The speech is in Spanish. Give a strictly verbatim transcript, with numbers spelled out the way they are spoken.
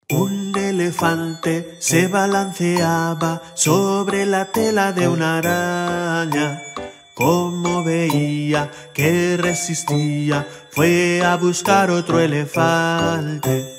Un elefante se balanceaba sobre la tela de una araña. Como veía que resistía, fue a buscar otro elefante.